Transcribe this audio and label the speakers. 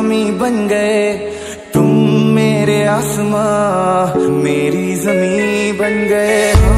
Speaker 1: शामी बन गए, तुम मेरे आसमां मेरी जमी बन गए।